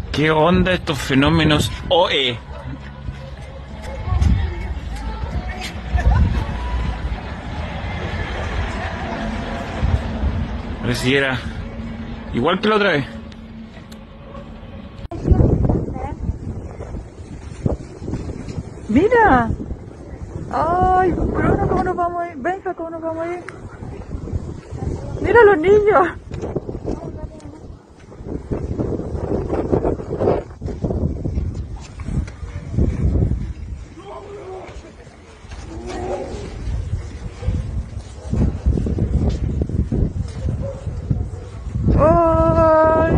¿Qué onda estos fenómenos OE? Pareciera igual que la otra vez. Mira. Ay, Bruno, ¿cómo nos vamos a ir? Benja, ¿cómo nos vamos a ir? Mira los niños. Ay.